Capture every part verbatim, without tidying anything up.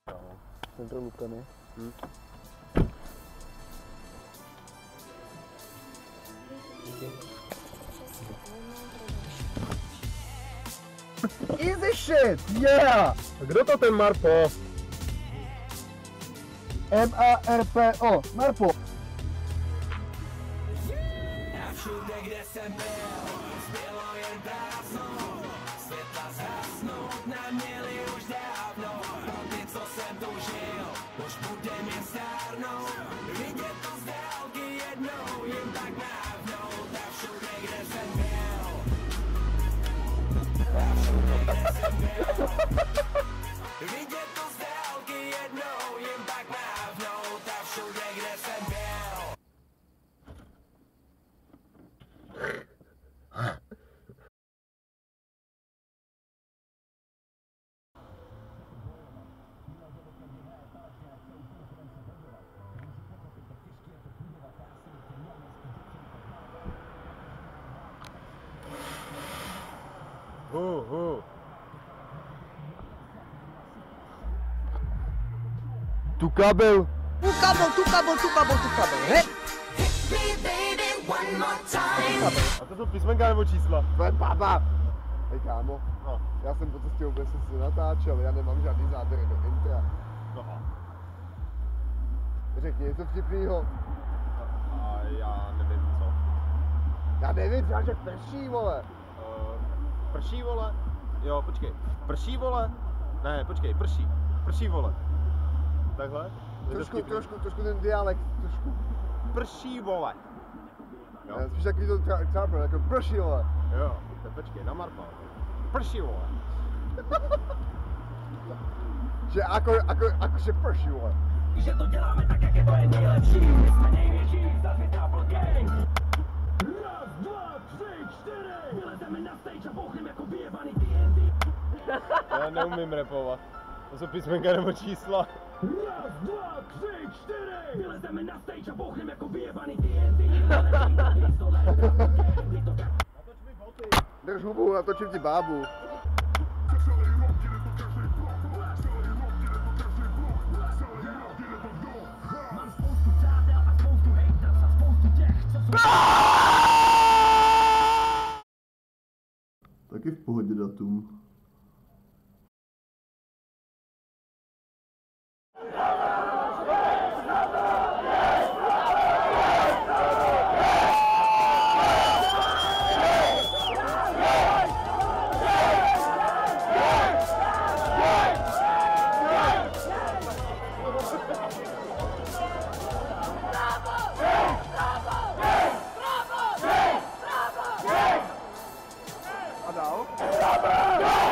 Centro Lukany. Hm. Easy shit, yeah! Kdo to ten Marpo? M A R P O, Marpo. A všude, kde jsem byl, zbylo jen prázdno. Světla zhasnout neměli už dávno. Pro ty, co jsem tu žil, už budem jen stárnout. Vidět to z dálky jednou, jen tak mávnout. A všude, kde jsem byl, a všude, kde jsem byl. Vidět to z dálky jednou, jen tak mávnout. A všude, kde jsem byl. Hu, hu. Tu kabel. Tu kabel, tu kabel, tu kabel, tu kabel, he? A to jsou písmenka nebo čísla? Tvoje baba. Hej kámo, No. já jsem po cestě vůbec si natáčel, já nemám žádný záběry do intra. Aha. Řekni něco vtipnýho. A já nevím co. Já nevím, třeba že prší, vole. Uh, prší vole? Jo, počkej. Prší vole? Ne, počkej, prší. Prší vole. Takhle? Je to Trošku, vtipný. trošku, trošku ten dialekt, trošku. Prší vole. Jo. Já spíš takový to trápil, jako prší, vole. Jo, tak počkej, na Marpa. Prší vole. Že ako, ako, ako že prší, vole. Že to děláme tak, jak je to je nejlepší. My jsme největší, zase Double Gang. Raz, dva, tři, čtyři. Vylezeme na stage a bouchneme jako vyjebaný T N T. Já neumím rapovat. To jsou písmenka nebo čísla. Raz, dva, tři, čtyři. Vylezeme na stage a bouchneme jako vyjebaný T N T. Drž hubu, natočím ti bábu. Mám spoustu přátel a spoustu haters a spoustu těch, co jsou... Taky v pohodě datum. A dál?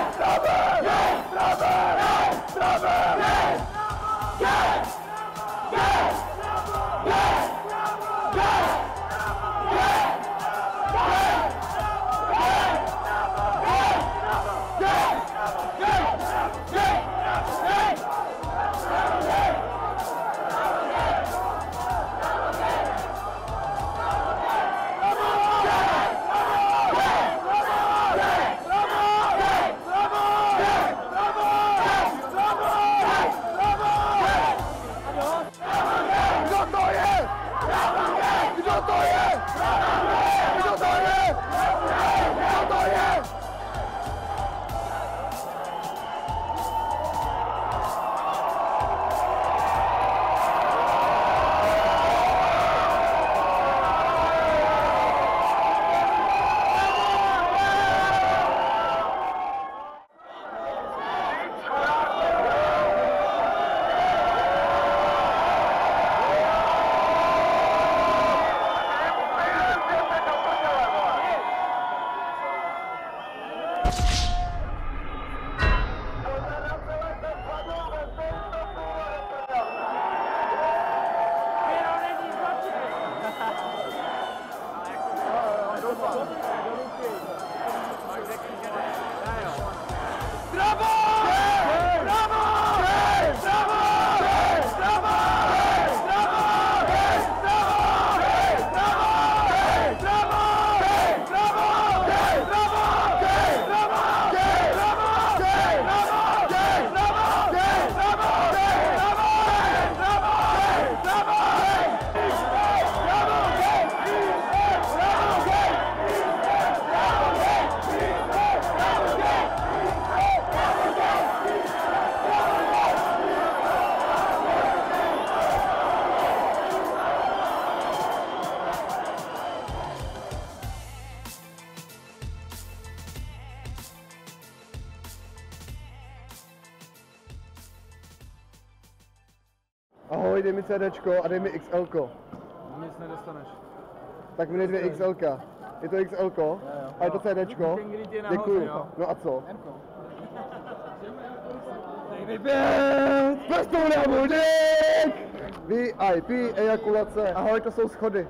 Ahoj, dej mi CDčko a dej mi X L ko. Nic nedostaneš. Tak mi dej dvě X L ka. Je to X L ko? A je to CDčko? Děkuju. No a co? Dej mi pět! Prstou na budík! V I P, ejakulace. Ahoj, to jsou schody.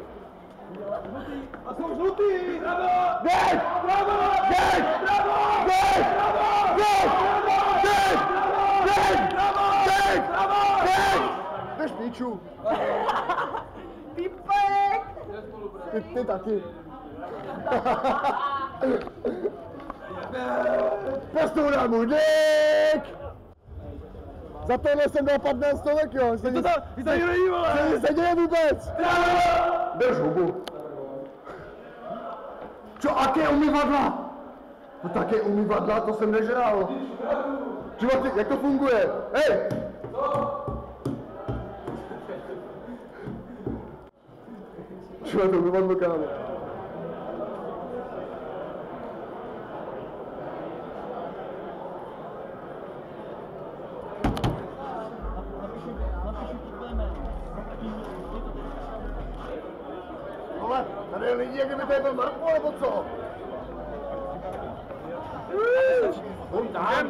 A jsou žlutý! Bravo! Dej! Bravo! Dej! Bravo! Dej! Bravo! Dej! Dej! Dej! Bravo! Dej! Bravo! Dej! Jdeš píču. Týpek! Ty, ty taky. Prstou na budík! Za tohle jsem dal patnáct stovek, jo. Se To tam, vy tady není, vole! Co se děje vůbec? Drž hubu. Čo, aké umyvadla? No také umyvadla, to jsem nežral. Čo, ty, jak to funguje? Hej! Čo, to umyvadlo, kámo? Vole, tady je lidi, jak kdyby tady byl Marko, nebo co? Pojď tam!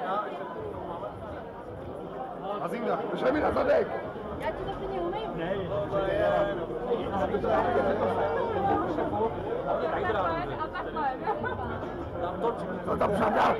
Hazinga, držaj mi na zadek! Já ti to klidně umyju. Ne, A takhle. Co tam přadal?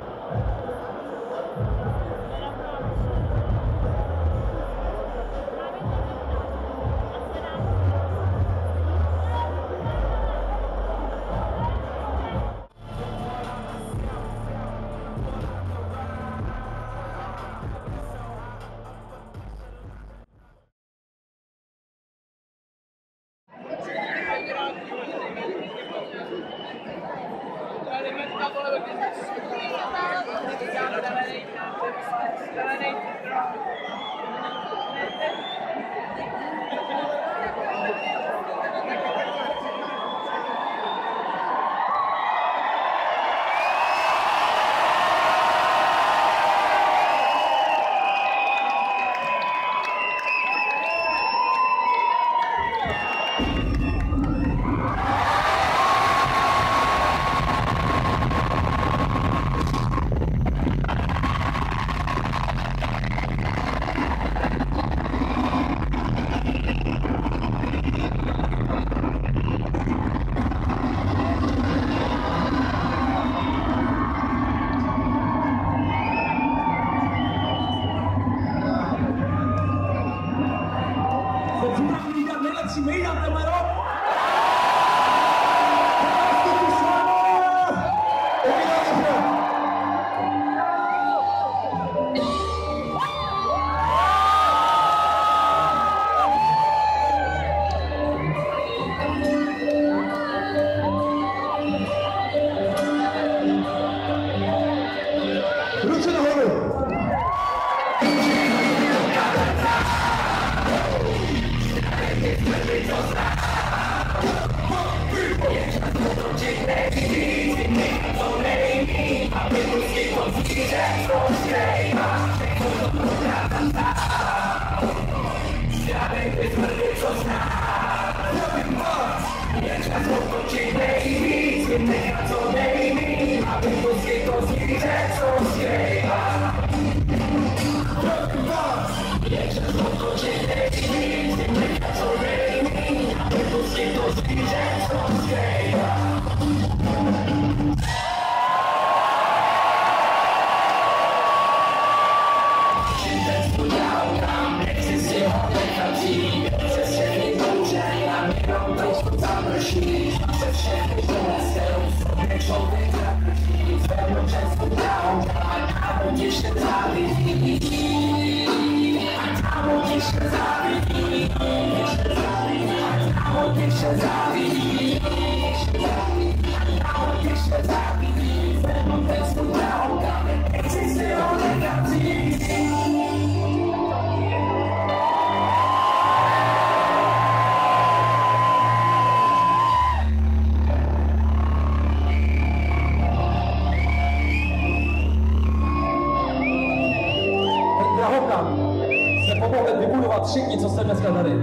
poděkovat všichni, co jste dneska tady.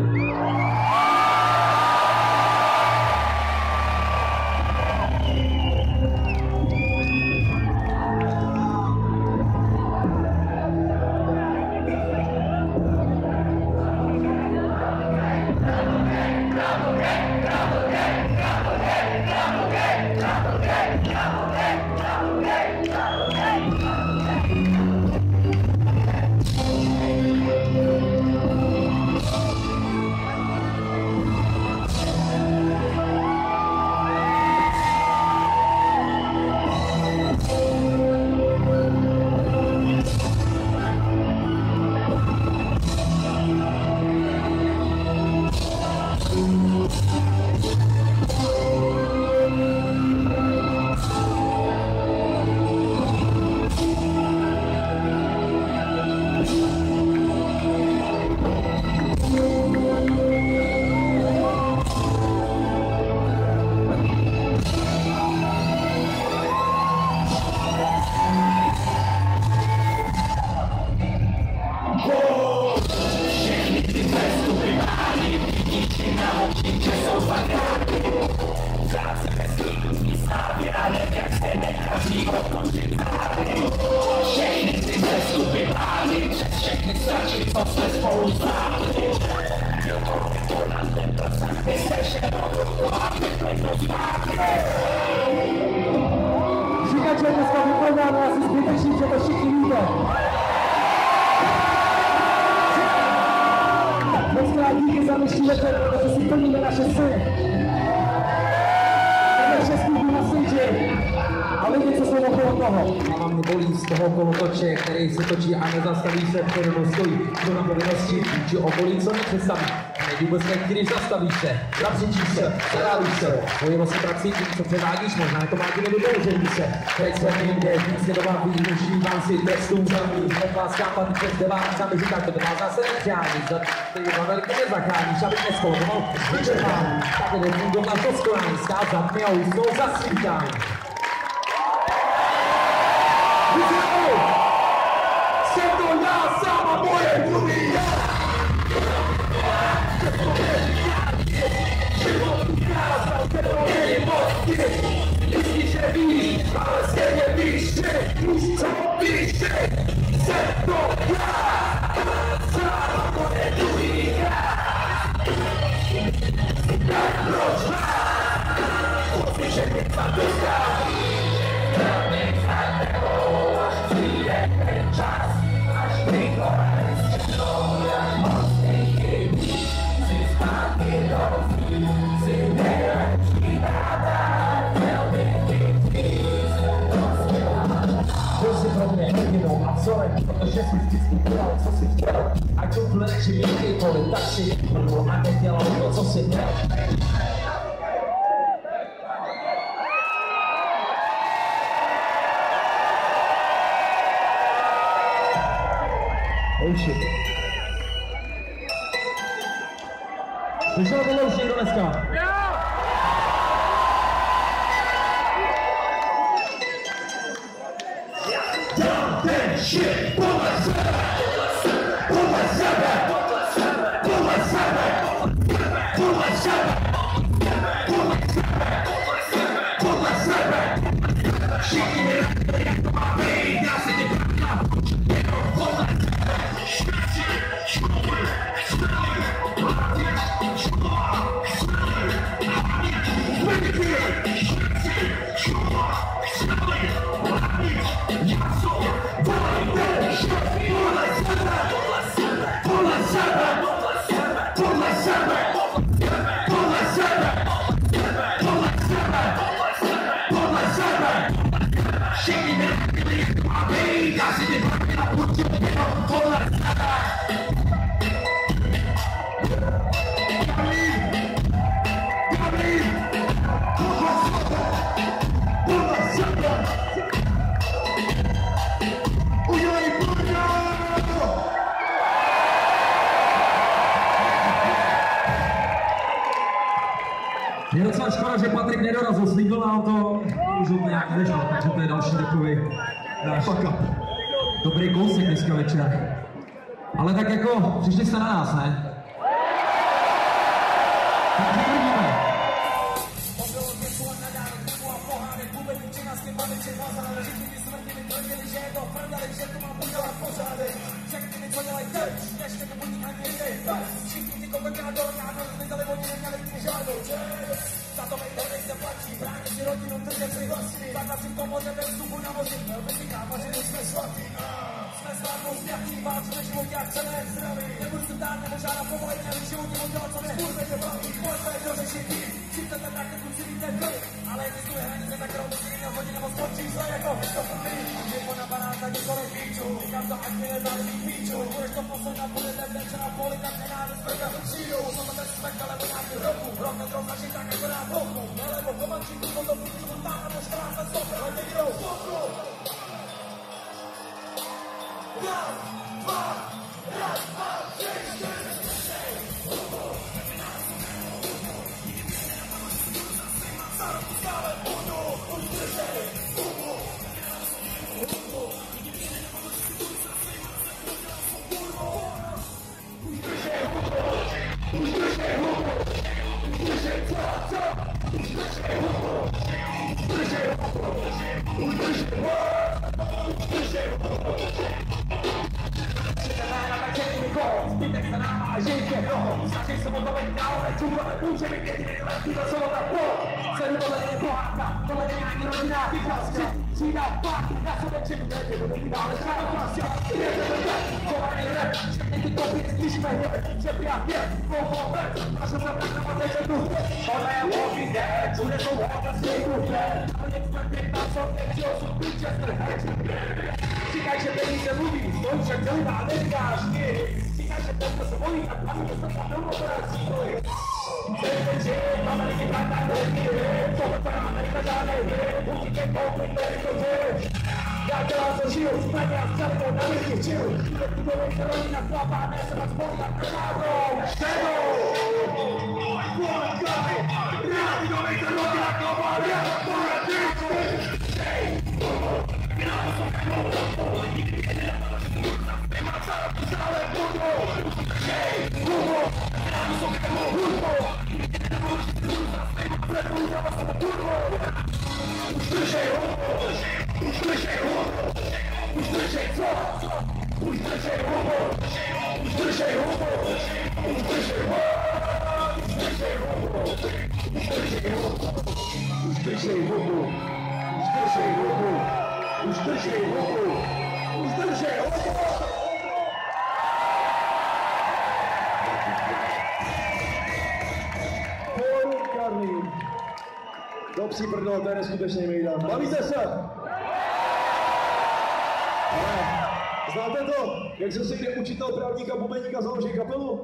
Říkat, že je dneska vyprodáno, asi zbytečný, že to všichni víte. Moc krát díky za dnešní večer, protože si plníme naše sny. Naše skupiny na světě a lidi, co jsou okolo toho. A vám bolí z toho kolotoče, který se točí a nezastaví se, přede mnou stojí. To na povinnosti, či obolí, co nepředstaví. Nejde vůbec ne, když zastavíš se, zapřičíš se, zarávíš se. Pojilo si prací tím, co převádíš, možná to má ti nevydoužený se. Teď se někde, víc je doba výruší, vám si testům zamí. Neklás kápat přes devát, sami říká, to má zase nepřání. Za ty dva velké nezachráníš, abych neskoloval vyčerpání. Tak je nefungoval to skonání, skázat mi a usnou zasvítání. Jsem to já sám a moje druhý já. Život ukázal, že to není moc ty. Myslíš, že víš, ale stejně víš, že už co píše. Jsem to já sám a moje druhý já. Tak proč vás? Pocit, že mě tam dostal. Přijde ten čas, až ty konec čenou, jak mocný chybí, si zpátky rozví, si nejlepší táta, velmi chytří, byl si pro mě jedinou a vzorem, protože jsi vždycky dělal, co jsi chtěl, ať to pleči jakýkoliv, tak si jednou a nedělal to, co jsi měl. Oh shit. Slyšel tohle už někdo dneska? Dělám ten shit podle sebe, podle sebe, podle sebe, podle sebe, podle sebe, podle sebe, všichni nevěděli, jak to má být, já si ty pravda, jenom podle sebe. Je docela škoda, že Patrik nedorazil, slíbil nám to, už to nějak nešlo, takže to je další takový náš fuck up. Dobrý kousek dneska večer. Ale tak jako, přišli jste na nás, ne? Tak přitvrdíme. Jsme slavnou světí, válčíme život jak celé zdraví. Nebudu se dát, nebo žádná povolení, ale život nebo dělat, co mě furt mě baví. Pojďme do řešení, si chcete tak, jak kluci víte vy. Ale existuje hranice, tak kterou musí měl hodin nebo skončí zle jako to první. Nebo na baráta nikoli píču, říkám to, ať mě nezálivý píču. Budeš to posledná, budete večer na poli, tak nenávist prka to přijdu. Jsou to bez smeka, nebo nějaký roku, rok netrou začít tak jako na boku. Nebo pomančí, tu to půjdu, to tam, nebo štránce, stop, ale nejdou, stopru. Raz, dva, raz, dva, tři, čtyři. Stále budu, už držej, budu. Už držej hubu, už držej hubu, už držej co, co? Už držej hubu, už držej hubu, už držej hubu, už držej hubu. Zbytek se nám má žijke roho. Snaží se o tebe dál, nečuva, může být jediný lepší to jsou na pol. Celý tohle je pohádka, tohle je nějaký rodinná vyklásky. Třída pár, na sobě čím nejde, do ní dále žádnou klásky. Jede to tak, kovaný rap, všechny ty kopy, slyšíme hvěd, že pět je, pohovec, a že se tak nemáte tu hvěd. Tohle je walking dead, bude to walk a stay with dead. Ale někdo pěkná sorte, že osud Winchester head. Říkaj, že peníze mluví, stojí však celý má neříkáš nic. Říkaj, že tento se bojí a tam je to tam domů stojí. Celý žije, máme lidi vrátá hodně, tohle to nám Amerika žádnej hry, určitě koupit, to je to žij. Já dělám to žiju, zbraně a střelkou na lidi včil. Ty budou se rodina chlapá, ne se vás bolí a krvávou. Šedou! One guy! Rádi do nejde rodina chlapá, já bude díky! Stále budu, hej, hubo, už držej hubo, už držej hubo, už držej co, už držej hubo, už držej hubo, už držej hubo, už držej hubo, už držej hubo, už držej hubo, už držej hubo, už držej hubo, už držej hubo. Do psí prdele, to je neskutečný mejdan. Bavíte se? Znáte to? Jak se si kde učitel právníka bubeníka založí kapelu?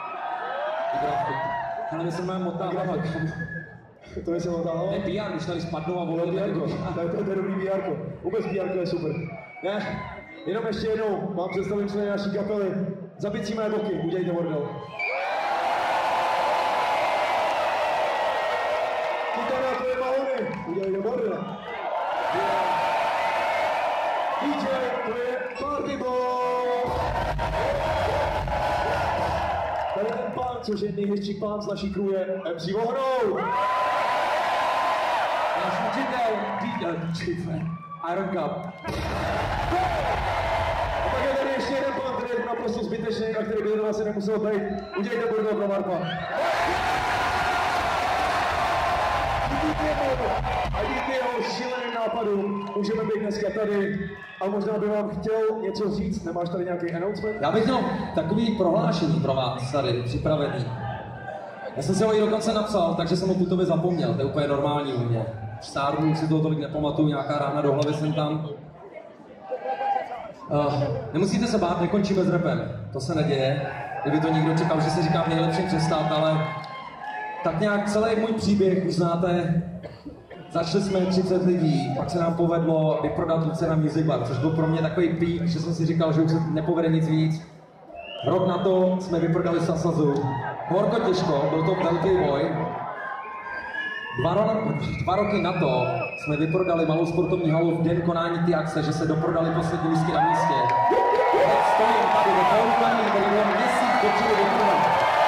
Ale my se máme motávat. To je se motávat? Ne, P R, když tady spadnou a To je volí. P R, to je, to je dobrý P R. Vůbec P R je super. Ne, jenom ještě jednou vám představím členy naší kapely. Za bicí mé boky, udělejte bordel. Kytara, to je mahony, udělejte bordel. D J, to je Party Boy. Tady ten pán, což je největší pán z naší crew, je M C Vohnou. Náš učitel, D J, Iron Cup. A pak je tady ještě jeden pán, který je naprosto zbytečný a který by to asi nemusel být. Udělejte bordel pro Marpa. A díky jeho šíleným nápadům můžeme být dneska tady a možná by vám chtěl něco říct. Nemáš tady nějaký announcement? Já bych měl takový prohlášení pro vás tady připravený. Já jsem si ho i dokonce napsal, takže jsem ho tutově zapomněl, to je úplně normální u mě. Stárnu si toho tolik nepamatuju, nějaká rána do hlavy jsem tam. Uh, nemusíte se bát, nekončíme s rapem, to se neděje. Kdyby to někdo čekal, že se říká v nejlepším přestát, ale tak nějak celý můj příběh už znáte. Začali jsme třicet lidí, pak se nám povedlo vyprodat Lucena Music Bar, což byl pro mě takový pík, že jsem si říkal, že už se nepovede nic víc. Rok na to jsme vyprodali Sasazu. Horko těžko, byl to velký boj. Dva, ro- dva roky na to jsme vyprodali malou sportovní halu v den konání té akce, že se doprodali poslední lístky na místě. Teď stojím tady ve Koukani, který byl měsíc dopředu vytrvat.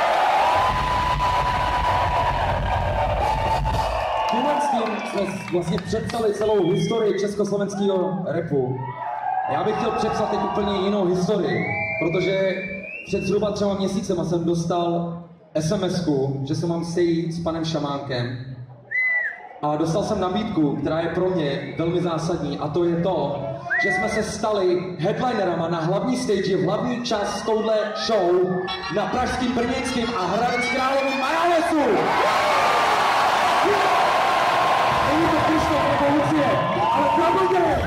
Tímhle s tím jsme vlastně přepsali celou historii československého rapu. Já bych chtěl přepsat teď úplně jinou historii, protože před zhruba třema měsícema jsem dostal es em esku, že se mám sejít s panem Šamánkem. A dostal jsem nabídku, která je pro mě velmi zásadní, a to je to, že jsme se stali headlinerama na hlavní stage v hlavní čas touhle show na pražským, brněnským a Hradec Královým Majalesu. Není to Krištof nebo Lucie, ale pravdě!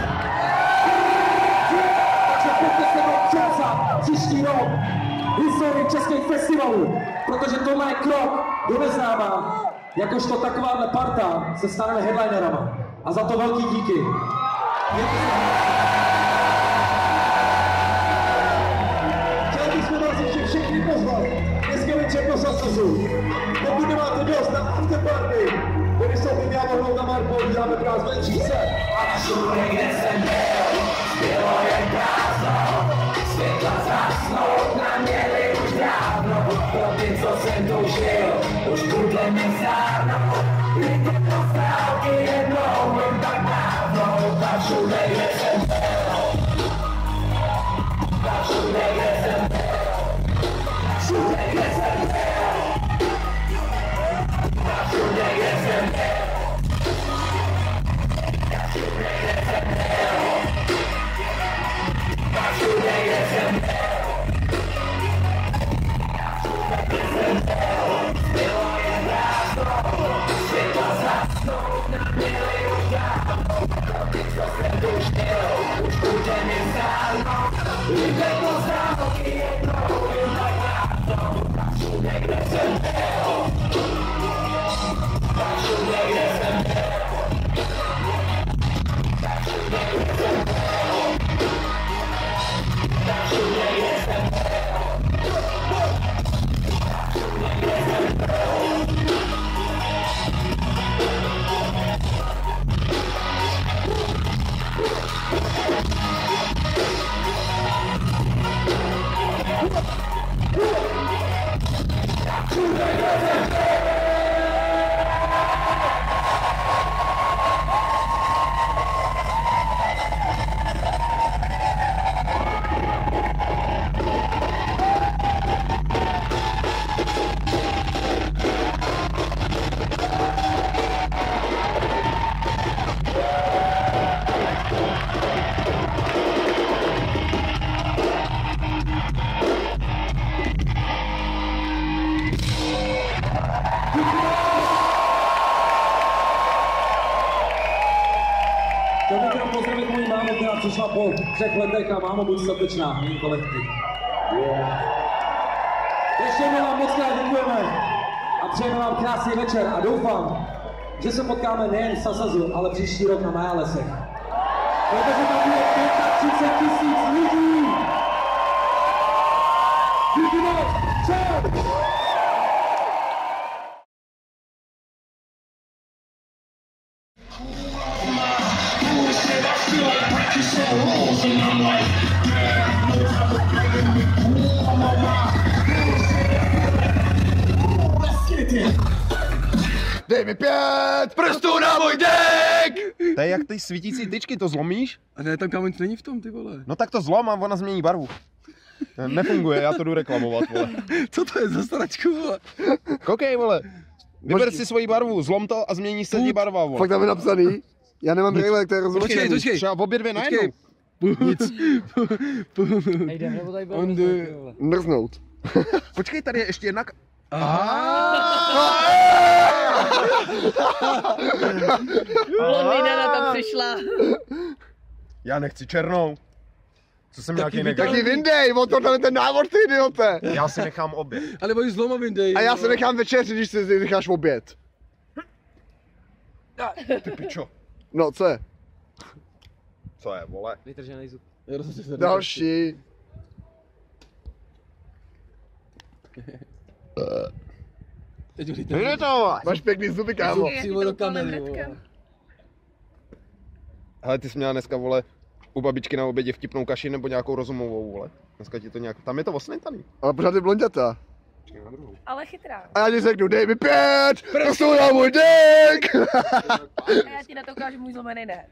Takže pojďte se mnou přepsat příští rok historii českých festivalů, protože tohle je krok do neznáma. Jakožto takováhle parta se staneme headlinerama. A za to velký díky. Chtěl bychom vás ještě všechny pozvat. Dneska večer do Sasazu. Pokud nemáte dost na afterparty, tady jsou by měla mohnout na Marko, uděláme pro vás venčí se. A všude, kde jsem byl, bylo jen prázdno. Světla zhasnout nám měli už dávno. Pro ty, co jsem toužil, už bude mi zárno. Jděte do stávky jednou, jen tak dávno. A všude, kde jsem byl, a všude, kde jsem byl, všude, kde jsem byl, a všude, kde jsem byl, a všude, kde jsem byl, a všude, kde jsem byl. Bylo jen prázdno, světla zhasnout nám měli už dávno. Pro ty, co jsem tužil, už bude mi zárno. Jde to závky jednou, jen tak dávno. A všude, kde jsem byl, a všude, kde jsem byl, a všude, kde jsem byl, a všude, kde jsem byl. Chtěl bych jenom pozdravit moji mámu, která přišla po třech letech a mámo, buď statečná, mým kolektiv. Yeah. Ještě jednou vám moc krát děkujeme a přejeme vám krásný večer a doufám, že se potkáme nejen v Sasazu, ale příští rok na Majalesech. Protože tam bude třicet pět tisíc lidí! Díky moc! Čau! Dej mi pět prstů na můj dek! To je jak ty svítící tyčky, to zlomíš? A ne, tam kámo nic není v tom, ty vole. No tak to zlom a ona změní barvu. Nefunguje, já to jdu reklamovat, vole. Co to je za sračku, vole? Koukej, vole. Vyber si svoji barvu, zlom to a změní se ti barva, vole. Fakt tam je napsaný? Já nemám brýle, to je rozlučený. Počkej, počkej. Třeba obě dvě najednou. Nic. Nejdem, nebo tady On jde mrznout. Počkej, tady je ještě jedna... Blondýna na to přišla. Já nechci černou. Co jsem nějaký nekal? Tak ji vyndej, o tohle je ten návod, ty idiote. Já si nechám obě. Ale boj zloma vyndej. A já si nechám večeři, když si necháš oběd. Ty pičo. No, co je? Co je, vole? Vytržený zub. Další. Jde to! Máš pěkný zuby, kámo. Přímo do kamery. Hele, ty jsi měla dneska, vole, u babičky na obědě vtipnou kaši nebo nějakou rozumovou, vole. Dneska ti to nějak, tam je to osnentaný. Ale pořád je blondětá. Ale chytrá. A já ti řeknu, dej mi pět, prostě na můj dek. A já ti na to ukážu můj zlomený den.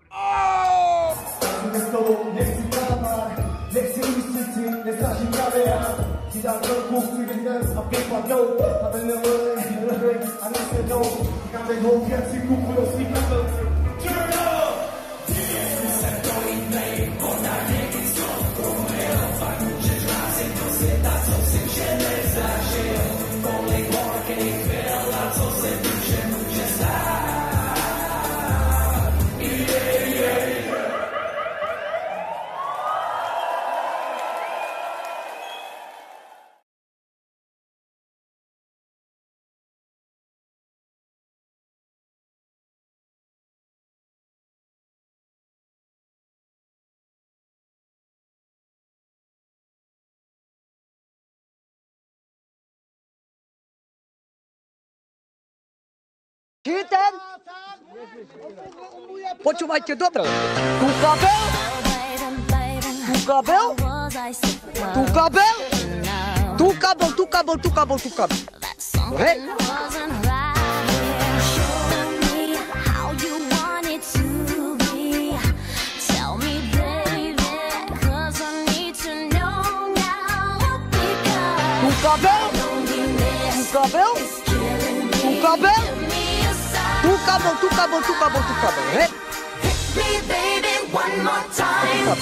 Nechci ústit si, nesnažím kamera. Ti dám velkou chvíli dnes a vypadnou. A ten nelej, nelej a neslednou. Kam teď hou věci kupu do svých kapelců. Turn up! Jestli se to jinej, ona někdy zkomil. Pak můžeš rázit do světa, co si vše nezažil. Kolik horkých byl a co se duše může stát. Yeah, yeah. Ten? Počúvajte dobre. Tu kabel? Tu kabel? Tu kabel? Tu kabel, tu kabel, tu kabel, tu kabel. Hej. Tu kabel? Tu kabel? Tu kabel? Tu kabel, tu kabel, tu kabel, tu kabel, hej? Hit me baby one more time.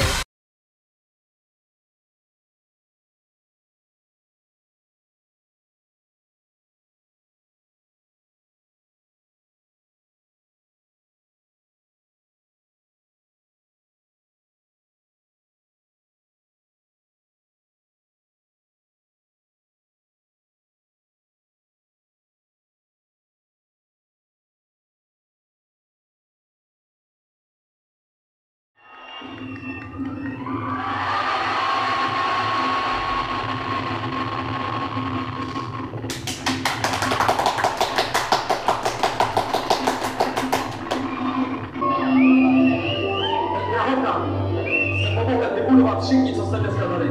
Všichni, co jste dneska tady.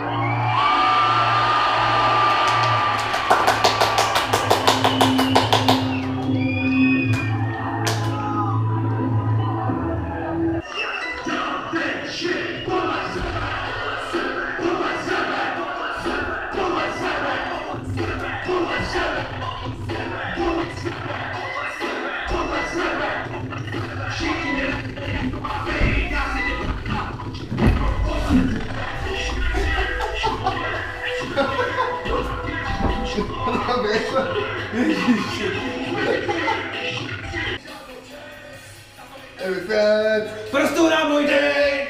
Prstu na můj dej!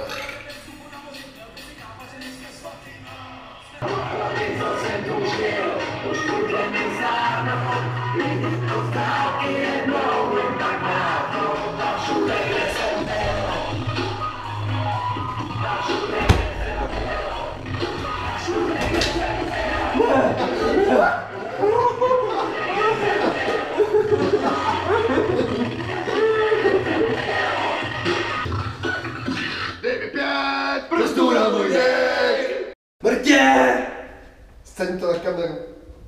Prstu na můj dek! Mrtě! Sceň to na kameru.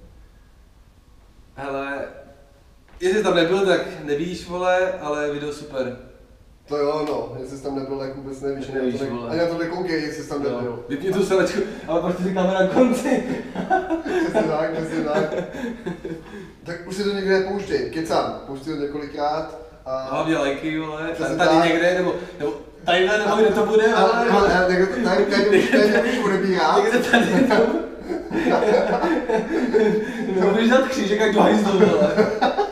Hele, jestli tam nebyl, tak nevíš, vole, ale video super. To jo, no, jestli jsi tam nebyl, tak vůbec nevíš, nevíš, ani, na to ne, vole. ani na to nekoukej, jestli jsi tam No. nebyl. Vypni tu selečku, ale pak si kamera na konci. Přesně tak, přesně tak. Tak už si to někde nepouštěj, kecám, pouštěj to několikrát a... Hlavně lajky, vole, Přesně tady tak. někde, nebo, nebo tadyhle, nebo kde to bude, Ale, vole. ale, ale někdo to tady, tady už tady už odebírá. Někde tady to. Nebo budeš dát křížek jak do hajzlu, vole.